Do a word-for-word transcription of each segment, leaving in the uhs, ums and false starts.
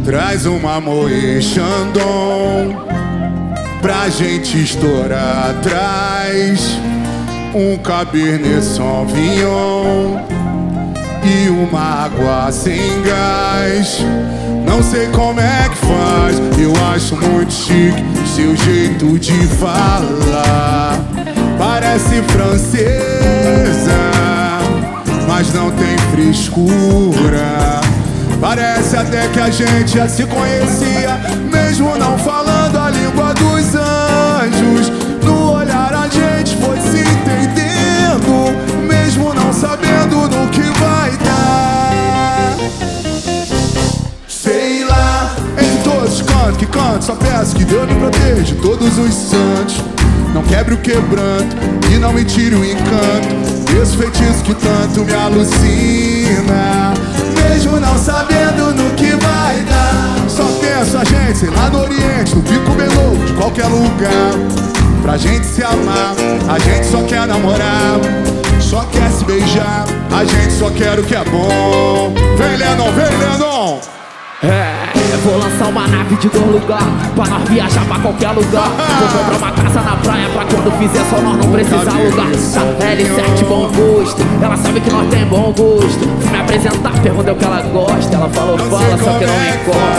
Traz uma Moët Chandon pra gente estourar. Traz um Cabernet Sauvignon e uma água sem gás. Não sei como é que faz, eu acho muito chique seu jeito de falar. Parece francesa, mas não tem frescura. Parece até que a gente já se conhecia, mesmo não falando a língua dos anjos. No olhar a gente foi se entendendo, mesmo não sabendo no que vai dar. Sei lá, em todos canto que canto, só peço que Deus me proteja de todos os santos. Não quebre o quebranto e não me tire o encanto desse feitiço que tanto me alucina, mesmo não sabendo no que vai dar. Só penso a gente, sei lá no Oriente, no Pico Belô, de qualquer lugar, pra gente se amar. A gente só quer namorar, só quer se beijar. A gente só quer o que é bom. Vem, Lennon, vem, Lennon. É, eu vou lançar uma nave de dois lugar pra nós viajar pra qualquer lugar. Vou comprar uma casa na praia pra quando fizer só nós não precisar alugar. Tá, L sete, bom gosto, ela sabe que nós tem bom gosto. Fui me apresentar, perguntei o que ela gosta. Ela falou, fala, só que não me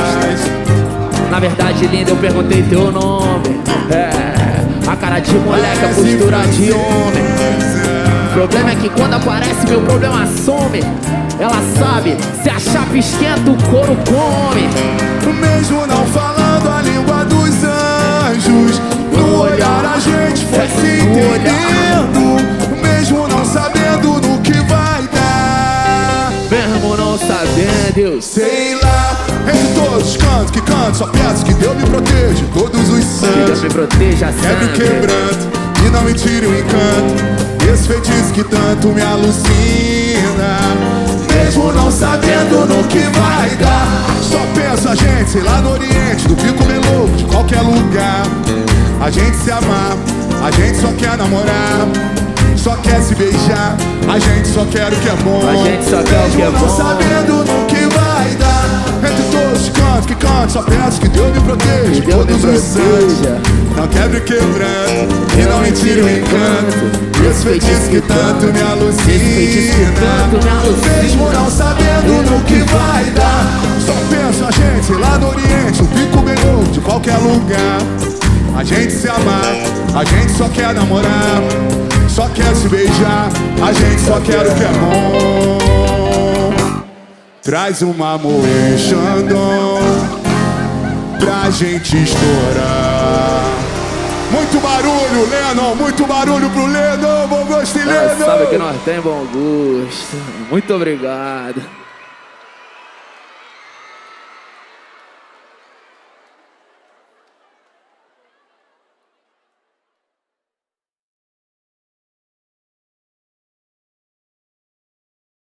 encosta. Na verdade, linda, eu perguntei teu nome. É, a cara de moleque, a postura de homem. O problema é que quando aparece, meu problema some. Ela sabe, se a chapa esquenta, o couro come. Mesmo não falando a língua dos anjos, no olhar a gente foi se entendendo, mesmo não sabendo no que vai dar. Mesmo não sabendo, eu sei lá, entre todos os cantos que canto, só peço que Deus me proteja de todos os santos. Que Deus me proteja sempre. Quebre o quebranto e não me tire o encanto desse feitiço que tanto me alucina, mesmo não sabendo no que vai dar. Só penso a gente, sei lá no Oriente, do Pico Belô, de qualquer lugar. A gente se amar, a gente só quer namorar, só quer se beijar. A gente só quer o que é bom, a gente só quer o que é bom, mesmo não sabendo no que vai dar. Entre todos os cantos que canto, só peço que Deus me proteja de todos os santos. Não quebre o quebranto e não me tire o encanto esse feitiço que tanto me alucina, mesmo não sabendo no que vai dar. Só penso a gente, sei lá no Oriente, no Pico Belô, de qualquer lugar. A gente se amar, a gente só quer namorar, só quer se beijar. A gente só quer o que é bom. Traz uma Moët Chandon pra gente estourar. Muito barulho, Lennon, muito barulho pro Lennon, bom gosto e Lennon. Sabe que nós tem bom gosto. Muito obrigado.